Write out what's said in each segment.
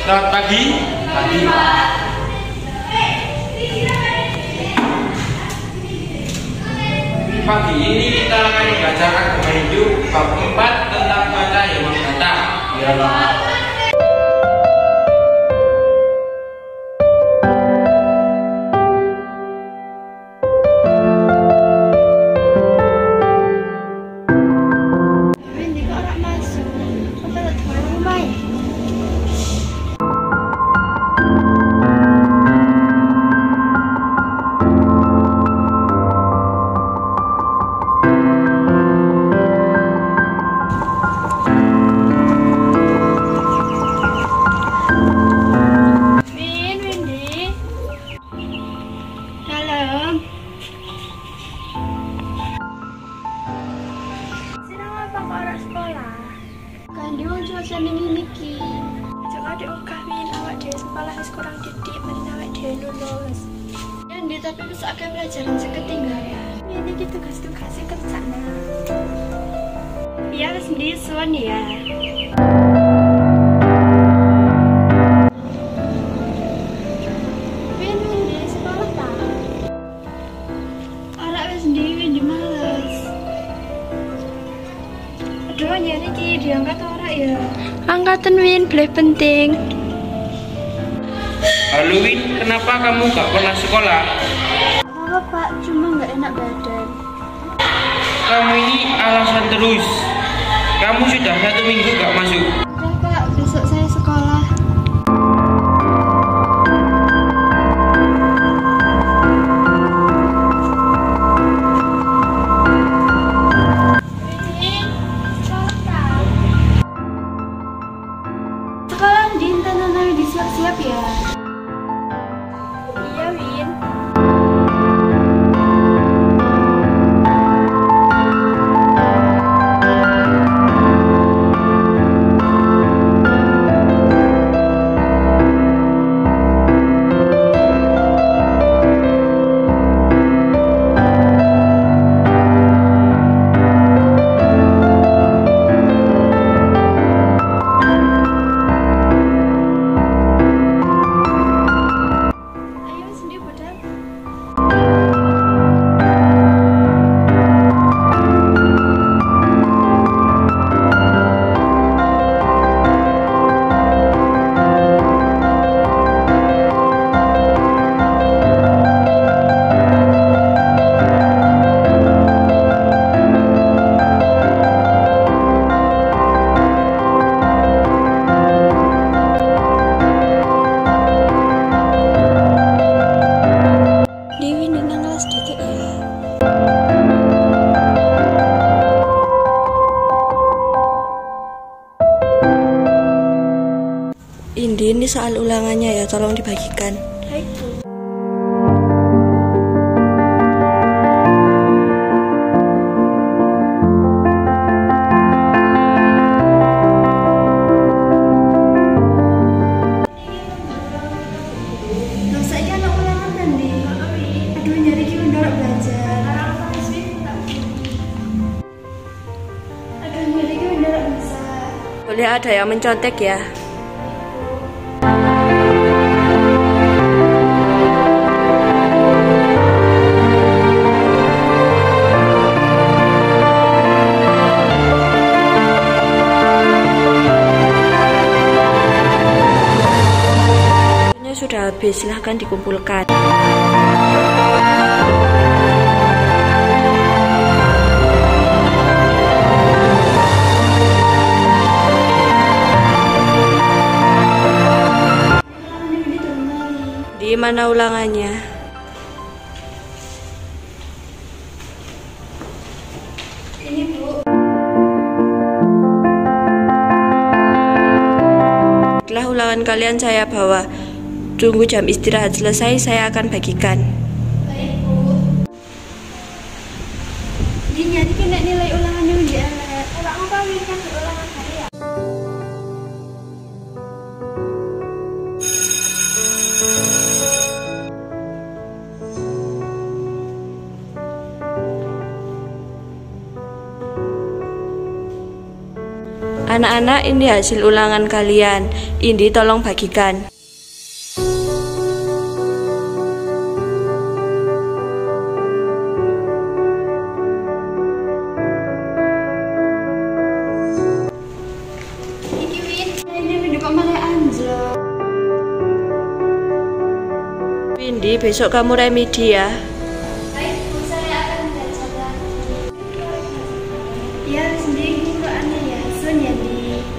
Selamat pagi. Pagi. Pagi ini kita akan membaca agama Hindu bab 4 tentang cuaca yang mendatang. Ya, Pak. Cuaca ini iki. Jangan diungkapin awak dhewe sekolah wis kurang didik men awak dhewe lulus. Ya ndi tapi wis akeh pelajaran sing ketinggalan. Ini iki tugas-tugas sing kerjana. Ya wis ndi suwon ya. Win ndi sekolah ta? Ora wis ndi males. Aduh nyari iki diangkat ya. Angkatan Win, boleh penting. Halo Win, kenapa kamu gak pernah sekolah? Apa Pak, cuma nggak enak badan. Kamu ini alasan terus. Kamu sudah 1 minggu gak masuk. Udah Pak, besok saya sekolah. Siap ya. Iya Win. Ini soal ulangannya ya, tolong dibagikan. Baik Bu. Masa iya anak ulangan nanti? Aduh nyari ki ndorok belajar. Aduh nyari ki ndorok bisa. Boleh ada yang mencontek ya. Sudah habis, silahkan dikumpulkan. Di mana ulangannya? Ini Bu. Setelah ulangan kalian saya bawa. Tunggu jam istirahat selesai, saya akan bagikan. Baik Bu. Ini nyari kena nilai ulangannya udah elek. Kalau apa Win kan ulangan harian. anak-anak, ini hasil ulangan kalian. Indi tolong bagikan. Windy, besok kamu remedi ya. Baik Bu, saya akan belajar lagi. Ya, sendiri kok aneh ya, Sun ya Di.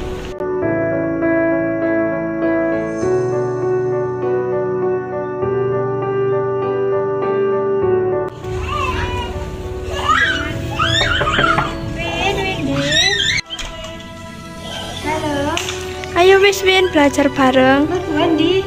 Halo. Ayo Win, belajar bareng. Wendy.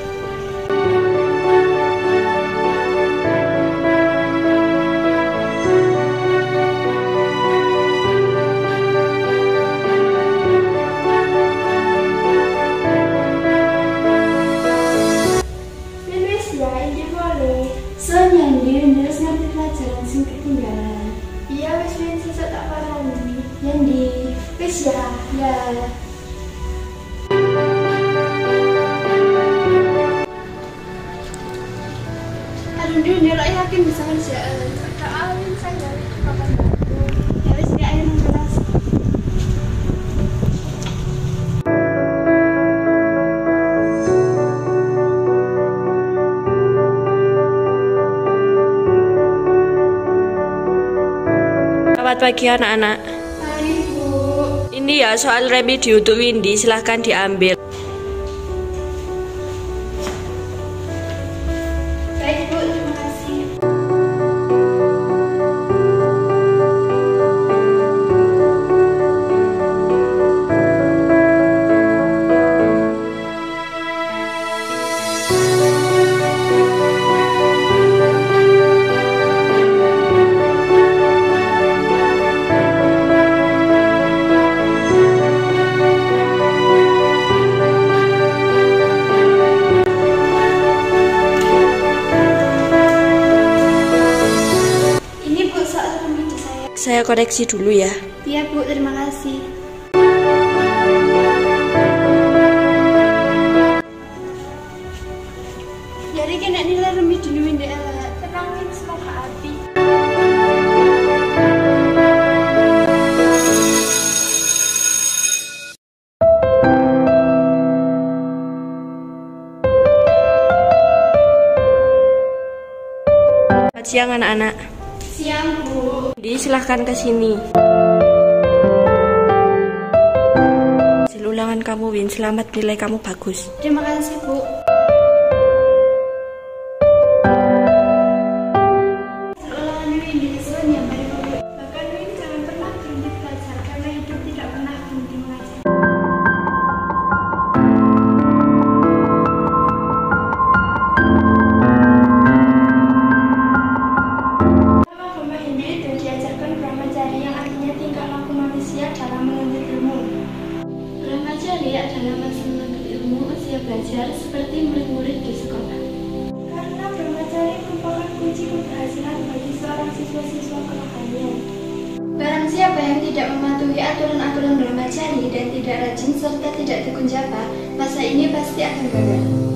Terus ngerti pelajaran sing ketinggalan. Iya wis Win, sesuk tak parani. Yendi, wis ya. Aduh, dia lah yakin bisa ngerjain. Tak alin saya kapan batu. Ya wis dia ayo nang kelas. Selamat pagi anak-anak. Pagi Bu. Ini ya soal remedi untuk Windy, silahkan diambil. Baik Bu, terima kasih. Saya koreksi dulu ya. Iya Bu, terima kasih. Jadi kena nilai remedi dulu Windy elek. Tenangin semoga api. Selamat siang anak-anak. Siang Bu. Windy, silahkan ke sini. Hasil ulangan kamu Win, selamat, nilai kamu bagus. Terima kasih Bu. Ulangan Windy Sun yang baik Bu. Bahkan Win jangan pernah berhenti belajar karena hidup tidak pernah berhenti mengajar. Adalah masa menuntut ilmu usia belajar seperti murid-murid di sekolah. Karena brahmacari merupakan kunci keberhasilan bagi seorang siswa-siswa kelakanya. Barang siapa yang tidak mematuhi aturan-aturan brahmacari dan tidak rajin serta tidak tekun japa, masa ini pasti akan gagal.